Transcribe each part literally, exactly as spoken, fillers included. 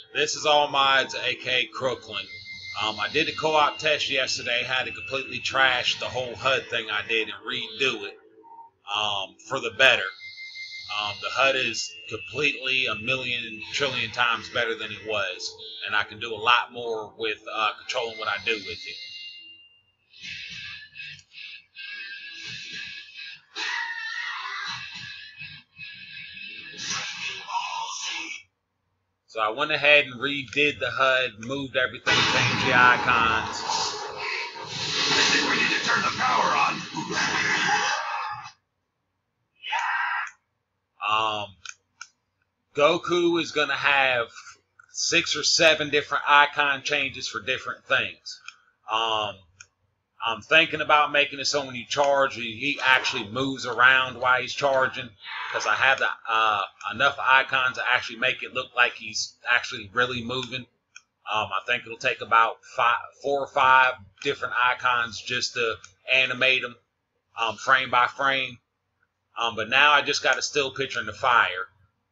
This is All Mods, aka Crooklyn. Um, I did a co-op test yesterday, had to completely trash the whole H U D thing I did and redo it um, for the better. Um, the H U D is completely a million trillion times better than it was, and I can do a lot more with uh, controlling what I do with it. So I went ahead and redid the H U D, moved everything, changed the icons. I think we need to turn the power on. Um, Goku is going to have six or seven different icon changes for different things. Um, I'm thinking about making it so when you charge, he actually moves around while he's charging, because I have the, uh, enough icons to actually make it look like he's actually really moving. Um, I think it'll take about five, four or five different icons just to animate them um, frame by frame. Um, but now I just got a still picture in the fire.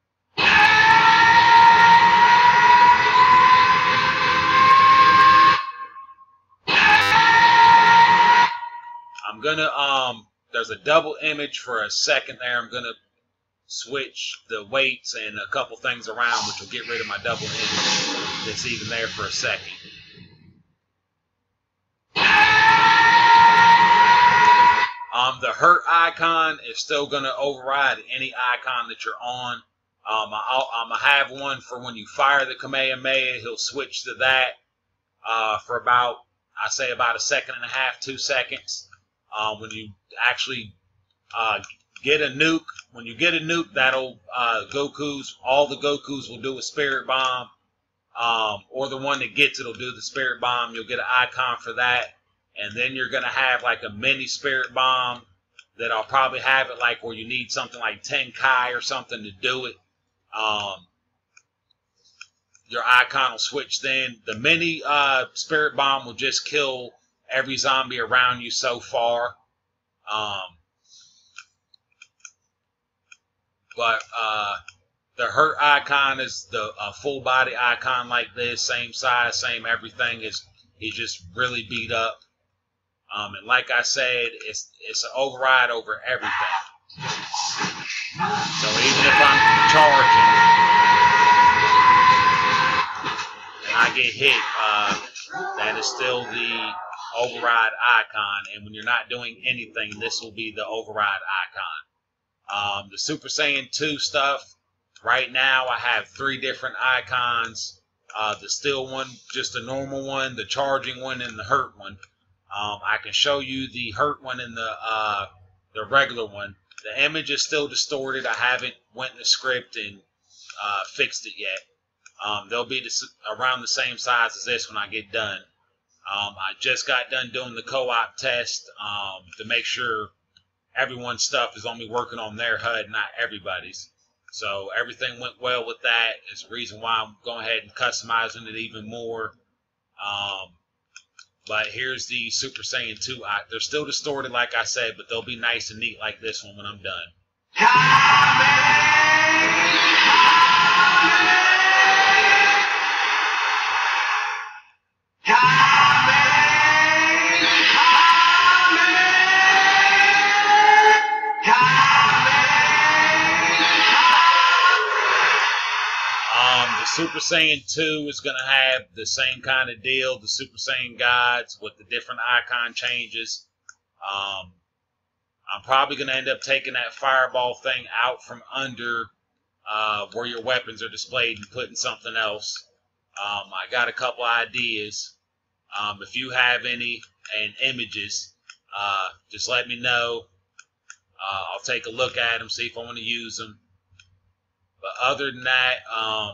I'm gonna, um, there's a double image for a second there. I'm gonna switch the weights and a couple things around, which will get rid of my double image that's even there for a second. Um, the hurt icon is still going to override any icon that you're on. Um, I'll, I'm going to have one for when you fire the Kamehameha. He'll switch to that uh, for about, I say about a second and a half, two seconds. Um, when you actually uh, get a nuke, when you get a nuke, that'll, uh, Goku's, all the Gokus will do a Spirit Bomb. Um, or the one that gets it will do the Spirit Bomb. You'll get an icon for that. And then you're going to have like a mini Spirit Bomb that I'll probably have it like where you need something like Tenkai or something to do it. Um, your icon will switch then. The mini uh, Spirit Bomb will just kill every zombie around you so far. Um, but uh, the hurt icon is the uh, full body icon like this. Same size, same everything. Is He's just really beat up. Um, and like I said, it's it's an override over everything. So even if I'm charging and I get hit, uh, that is still the override icon. And when you're not doing anything, this will be the override icon. Um, the Super Saiyan two stuff, right now I have three different icons. Uh, the still one, just the normal one, the charging one, and the hurt one. Um, I can show you the hurt one and the uh, the regular one. The image is still distorted. I haven't went in the script and uh, fixed it yet. Um, they'll be this, around the same size as this when I get done. Um, I just got done doing the co-op test um, to make sure everyone's stuff is only working on their H U D, not everybody's. So everything went well with that. It's the reason why I'm going ahead and customizing it even more. Um, But here's the Super Saiyan two. I, they're still distorted, like I said, but they'll be nice and neat like this one when I'm done. Um, the Super Saiyan two is going to have the same kind of deal, the Super Saiyan Gods with the different icon changes. Um, I'm probably going to end up taking that fireball thing out from under uh, where your weapons are displayed and putting something else. Um, I got a couple ideas. Um, if you have any and images, uh, just let me know. Uh, I'll take a look at them, see if I want to use them. But other than that, um,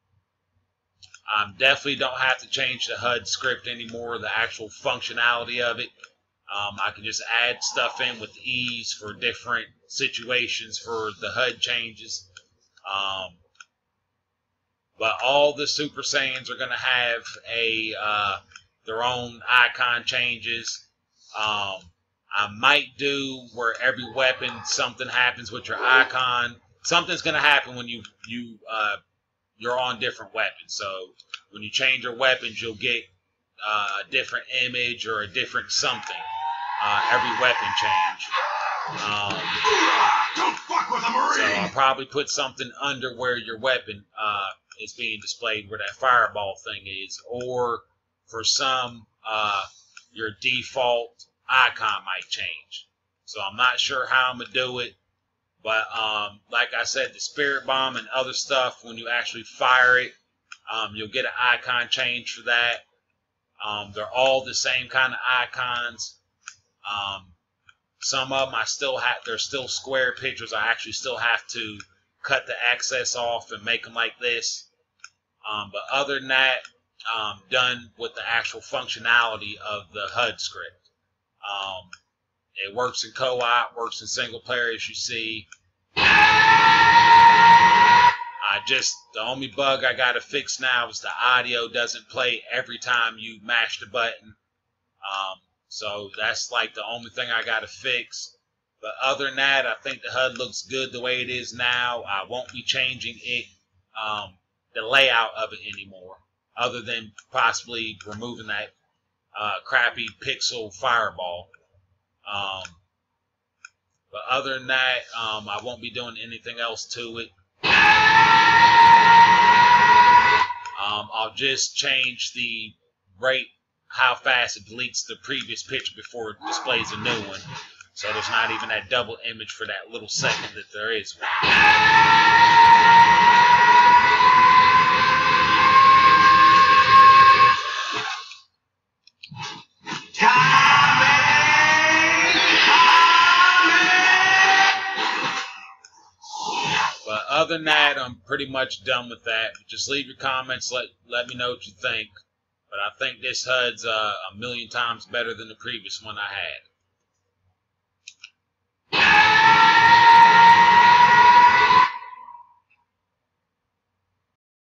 I definitely don't have to change the H U D script anymore, the actual functionality of it. Um, I can just add stuff in with ease for different situations for the H U D changes. Um, but all the Super Saiyans are going to have a uh, their own icon changes. Um, I might do where every weapon, something happens with your icon. Something's going to happen when you you uh, you're on different weapons. So when you change your weapons, you'll get uh, a different image or a different something. Uh, every weapon change. Um, Don't fuck with a Marine! so I'll probably put something under where your weapon uh, is being displayed, where that fireball thing is, or for some, uh, your default icon might change. So I'm not sure how I'm gonna do it, but um, like I said, the Spirit Bomb and other stuff, when you actually fire it, um, you'll get an icon change for that. Um, they're all the same kind of icons. Um, some of them I still have, they're still square pictures. I actually still have to cut the excess off and make them like this. Um, but other than that, um, done with the actual functionality of the H U D script. Um, it works in co-op, works in single player, as you see. I just, the only bug I got to fix now is the audio doesn't play every time you mash the button. Um, so that's like the only thing I got to fix. But other than that, I think the H U D looks good the way it is now. I won't be changing it, um, the layout of it anymore, other than possibly removing that uh, crappy pixel fireball. Um, but other than that, um, I won't be doing anything else to it. Um, I'll just change the rate, how fast it deletes the previous picture before it displays a new one. So there's not even that double image for that little second that there is one. But other than that, I'm pretty much done with that. Just leave your comments. Let let me know what you think. But I think this H U D's uh, a million times better than the previous one I had.